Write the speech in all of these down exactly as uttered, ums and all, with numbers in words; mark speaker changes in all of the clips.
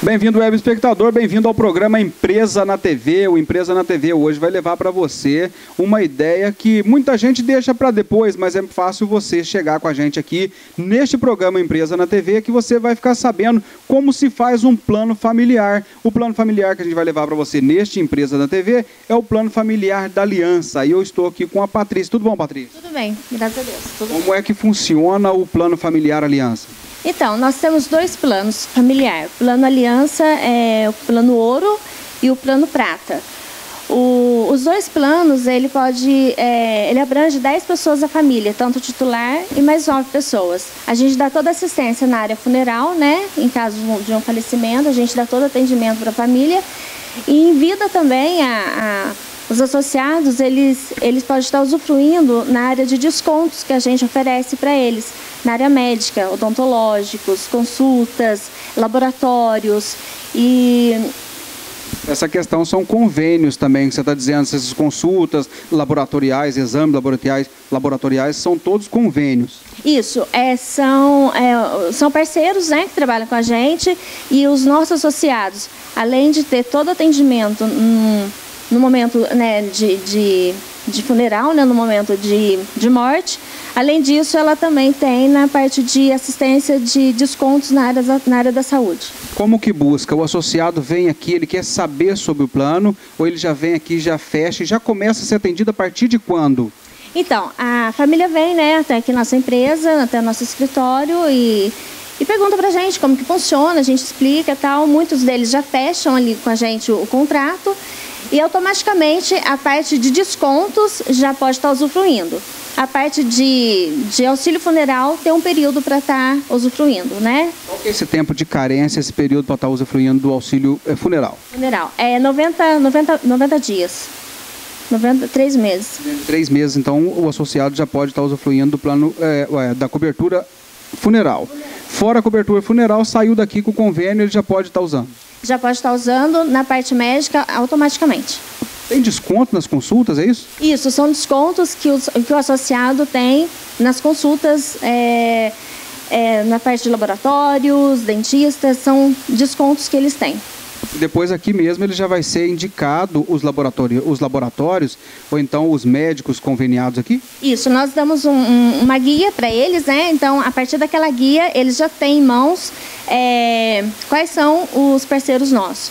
Speaker 1: Bem-vindo, web espectador, bem-vindo ao programa Empresa na T V. O Empresa na T V hoje vai levar para você uma ideia que muita gente deixa para depois, mas é fácil você chegar com a gente aqui neste programa Empresa na T V, que você vai ficar sabendo como se faz um plano familiar. O plano familiar que a gente vai levar para você neste Empresa na T V é o plano familiar da Aliança. E eu estou aqui com a Patrícia. Tudo bom, Patrícia?
Speaker 2: Tudo bem, graças a Deus. Tudo
Speaker 1: como
Speaker 2: bem.
Speaker 1: é que funciona o plano familiar Aliança?
Speaker 2: Então, nós temos dois planos familiar. O plano Aliança é o plano Ouro e o plano Prata. O, os dois planos, ele pode, é, ele abrange dez pessoas da família, tanto titular e mais nove pessoas. A gente dá toda assistência na área funeral, né? Em caso de um falecimento, a gente dá todo atendimento para a família. E em vida também, a, a, os associados, eles, eles podem estar usufruindo na área de descontos que a gente oferece para eles. Na área médica, odontológicos, consultas, laboratórios e...
Speaker 1: Essa questão são convênios também, que você está dizendo, essas consultas laboratoriais, exames laboratoriais, laboratoriais, são todos convênios.
Speaker 2: Isso, é, são, é, são parceiros, né, que trabalham com a gente, e os nossos associados, além de ter todo atendimento hum, no momento, né, de, de, de funeral, né, no momento de, de morte, além disso, ela também tem na parte de assistência de descontos na área, na área da saúde.
Speaker 1: Como que busca? O associado vem aqui, ele quer saber sobre o plano, ou ele já vem aqui, já fecha e já começa a ser atendido a partir de quando?
Speaker 2: Então, a família vem, né, até aqui nossa empresa, até nosso escritório e, e pergunta pra gente como que funciona, a gente explica e tal. Muitos deles já fecham ali com a gente o, o contrato e automaticamente a parte de descontos já pode estar usufruindo. A parte de, de auxílio funeral tem um período para estar usufruindo, né?
Speaker 1: Qual que é esse tempo de carência, esse período para estar usufruindo do auxílio é, funeral?
Speaker 2: Funeral. É noventa, noventa, noventa dias. noventa, três meses.
Speaker 1: Três meses, então o associado já pode estar usufruindo do plano é, da cobertura funeral. Fora a cobertura funeral, saiu daqui com o convênio, ele já pode estar usando? Já
Speaker 2: pode estar usando na parte médica automaticamente.
Speaker 1: Tem desconto nas consultas, é isso?
Speaker 2: Isso, são descontos que, os, que o associado tem nas consultas, é, é, na parte de laboratórios, dentistas, são descontos que eles têm.
Speaker 1: Depois aqui mesmo ele já vai ser indicado os laboratórios, os laboratórios ou então os médicos conveniados aqui?
Speaker 2: Isso, nós damos um, um, uma guia para eles, né? Então, a partir daquela guia, eles já têm em mãos é, quais são os parceiros nossos.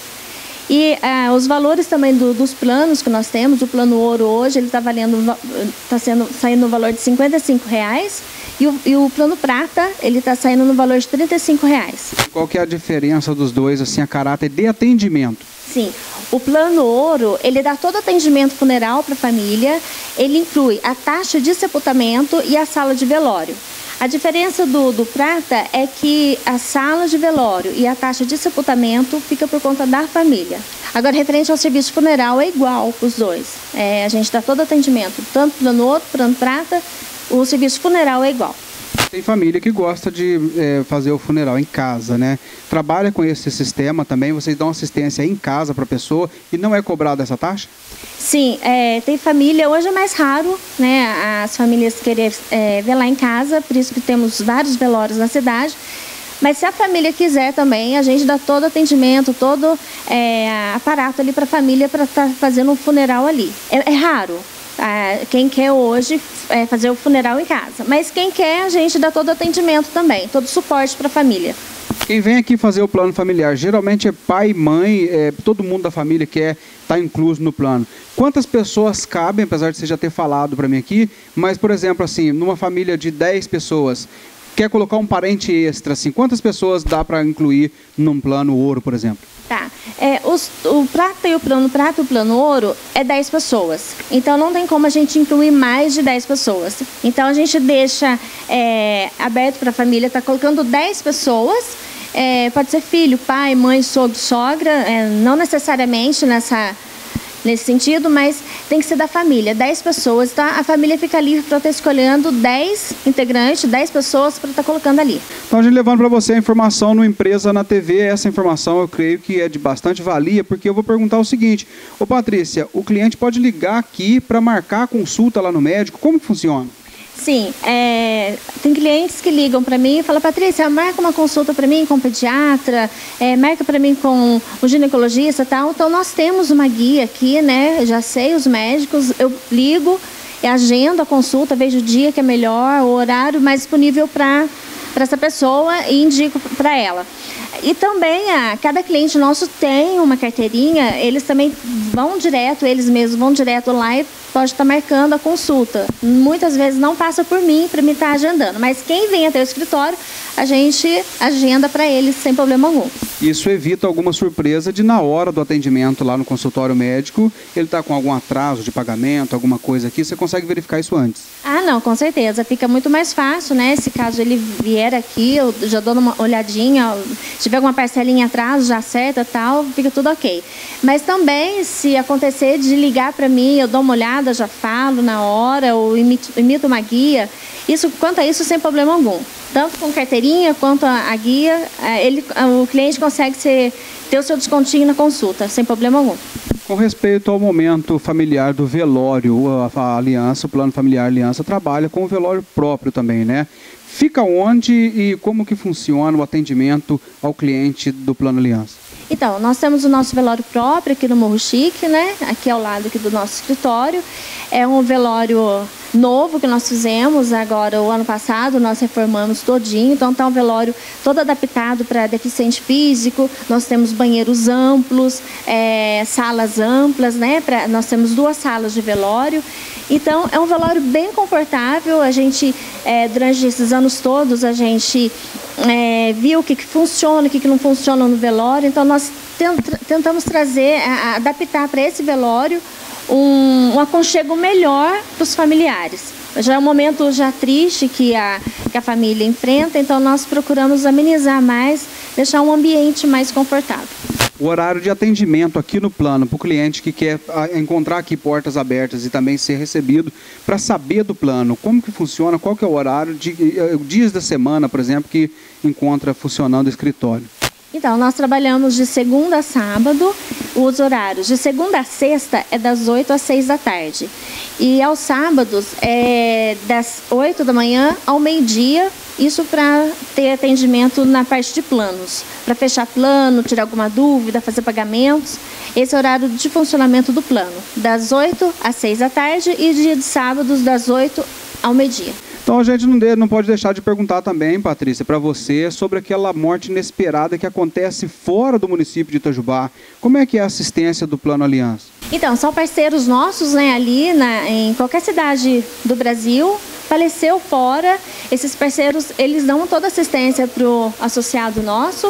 Speaker 2: E ah, os valores também do, dos planos que nós temos, o plano Ouro hoje, ele está valendo, está sendo saindo no valor de cinquenta e cinco reais e o, e o plano Prata, ele está saindo no valor de trinta e cinco reais.
Speaker 1: Qual que é a diferença dos dois, assim, a caráter de atendimento?
Speaker 2: Sim, o plano Ouro, ele dá todo atendimento funeral para a família, ele inclui a taxa de sepultamento e a sala de velório. A diferença do, do Prata é que a sala de velório e a taxa de sepultamento fica por conta da família. Agora, referente ao serviço funeral, é igual para os dois. É, a gente dá todo atendimento, tanto plano Ouro, plano Prata, o serviço funeral é igual.
Speaker 1: Tem família que gosta de é, fazer o funeral em casa, né? Trabalha com esse sistema também, vocês dão assistência em casa para a pessoa e não é cobrada essa taxa?
Speaker 2: Sim, é, tem família, hoje é mais raro, né, as famílias querer é, velar em casa, por isso que temos vários velórios na cidade. Mas se a família quiser também, a gente dá todo atendimento, todo é, aparato ali para a família para estar tá fazendo um funeral ali. É, é raro. Ah, quem quer hoje é fazer o funeral em casa, mas quem quer a gente dá todo atendimento também, todo suporte para a família.
Speaker 1: Quem vem aqui fazer o plano familiar, geralmente é pai, mãe, é, todo mundo da família quer estar incluso no plano. Quantas pessoas cabem, apesar de você já ter falado para mim aqui, mas, por exemplo, assim, numa família de dez pessoas, quer colocar um parente extra, assim, quantas pessoas dá para incluir num plano Ouro, por exemplo?
Speaker 2: Tá, é, os, o Prata e o plano Prata e o plano Ouro é dez pessoas, então não tem como a gente incluir mais de dez pessoas. Então a gente deixa é, aberto para a família, tá colocando dez pessoas, é, pode ser filho, pai, mãe, sogro, sogra, é, não necessariamente nessa... nesse sentido, mas tem que ser da família, dez pessoas, tá? A família fica livre para estar escolhendo dez integrantes, dez pessoas para estar colocando ali.
Speaker 1: Então a gente levando para você a informação no Empresa na T V, essa informação eu creio que é de bastante valia, porque eu vou perguntar o seguinte, ô Patrícia, o cliente pode ligar aqui para marcar a consulta lá no médico, como que funciona?
Speaker 2: Sim, é, tem clientes que ligam para mim e falam, Patrícia, marca uma consulta para mim com o pediatra, é, marca para mim com o ginecologista e tal. Então, nós temos uma guia aqui, né? Eu já sei os médicos, eu ligo, agendo a consulta, vejo o dia que é melhor, o horário mais disponível para para essa pessoa e indico para ela. E também, a, cada cliente nosso tem uma carteirinha, eles também vão direto, eles mesmos vão direto lá e pode estar marcando a consulta. Muitas vezes não passa por mim, para mim estar agendando, mas quem vem até o escritório, a gente agenda para eles sem problema algum.
Speaker 1: Isso evita alguma surpresa de, na hora do atendimento lá no consultório médico, ele está com algum atraso de pagamento, alguma coisa aqui, você consegue verificar isso antes?
Speaker 2: Ah, não, com certeza. Fica muito mais fácil, né? Se caso ele vier aqui, eu já dou uma olhadinha, se tiver alguma parcelinha atrás, já acerta e tal, fica tudo ok. Mas também, se acontecer de ligar para mim, eu dou uma olhada, já falo na hora, ou imito, imito uma guia, isso, quanto a isso, sem problema algum. Tanto com carteirinha quanto a, a guia, ele, o cliente consegue ser, ter o seu descontinho na consulta, sem problema algum.
Speaker 1: Com respeito ao momento familiar do velório, a, a Aliança, o Plano Familiar Aliança, trabalha com o velório próprio também, né? Fica onde e como que funciona o atendimento ao cliente do Plano Aliança?
Speaker 2: Então, nós temos o nosso velório próprio aqui no Morro Chique, né? Aqui ao lado aqui do nosso escritório. É um velório novo que nós fizemos agora, o ano passado, nós reformamos todinho. Então, está um velório todo adaptado para deficiente físico. Nós temos banheiros amplos, é, salas amplas, né? Pra, nós temos duas salas de velório. Então, é um velório bem confortável. A gente, é, durante esses anos todos, a gente é, viu o que, que funciona, o que, que não funciona no velório. Então, nós tentamos trazer, adaptar para esse velório um, um aconchego melhor para os familiares. Já é um momento já triste que a, que a família enfrenta, então nós procuramos amenizar mais, deixar um ambiente mais confortável.
Speaker 1: O horário de atendimento aqui no plano, para o cliente que quer encontrar aqui portas abertas e também ser recebido, para saber do plano, como que funciona, qual que é o horário, de dias da semana, por exemplo, que encontra funcionando o escritório?
Speaker 2: Então, nós trabalhamos de segunda a sábado, os horários de segunda a sexta é das oito às seis da tarde. E aos sábados é das oito da manhã ao meio-dia, isso para ter atendimento na parte de planos, para fechar plano, tirar alguma dúvida, fazer pagamentos. Esse é o horário de funcionamento do plano, das oito às seis da tarde e dia de sábados das oito ao meio-dia.
Speaker 1: Então a gente não, de, não pode deixar de perguntar também, Patrícia, para você, sobre aquela morte inesperada que acontece fora do município de Itajubá. Como é que é a assistência do Plano Aliança?
Speaker 2: Então, são parceiros nossos, né, ali na, em qualquer cidade do Brasil. Faleceu fora, esses parceiros, eles dão toda a assistência para o associado nosso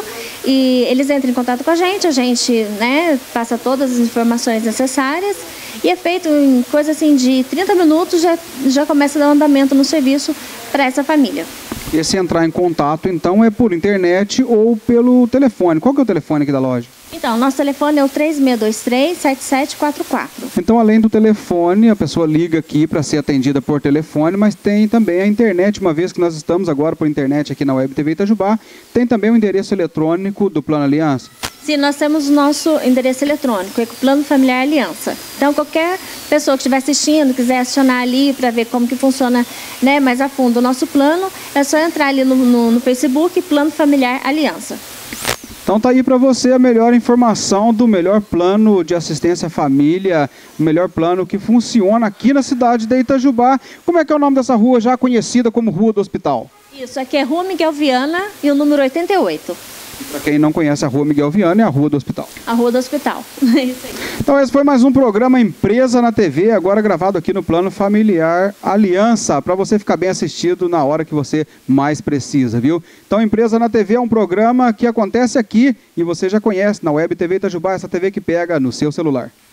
Speaker 2: e eles entram em contato com a gente, a gente, né, passa todas as informações necessárias e é feito em coisa assim de trinta minutos, já, já começa a dar andamento no serviço para essa família.
Speaker 1: E se entrar em contato, então, é por internet ou pelo telefone. Qual que é o telefone aqui da loja?
Speaker 2: Então, nosso telefone é o três seis dois três, sete sete quatro quatro.
Speaker 1: Então, além do telefone, a pessoa liga aqui para ser atendida por telefone, mas tem também a internet, uma vez que nós estamos agora por internet aqui na Web T V Itajubá, tem também o endereço eletrônico do Plano Aliança?
Speaker 2: Sim, nós temos o nosso endereço eletrônico, é o Plano Familiar Aliança. Então, qualquer pessoa que estiver assistindo, quiser acionar ali para ver como que funciona, né, mais a fundo o nosso plano, é só entrar ali no, no, no Facebook, Plano Familiar Aliança.
Speaker 1: Então tá aí para você a melhor informação do melhor plano de assistência à família, o melhor plano que funciona aqui na cidade de Itajubá. Como é que é o nome dessa rua, já conhecida como Rua do Hospital?
Speaker 2: Isso, aqui é Rua Miguel Viana e o número oitenta e oito.
Speaker 1: Para quem não conhece a Rua Miguel Viana, é a Rua do Hospital.
Speaker 2: A Rua do Hospital. É isso aí.
Speaker 1: Então esse foi mais um programa Empresa na T V, agora gravado aqui no Plano Familiar Aliança, para você ficar bem assistido na hora que você mais precisa, viu? Então Empresa na T V é um programa que acontece aqui e você já conhece na Web T V Itajubá, essa T V que pega no seu celular.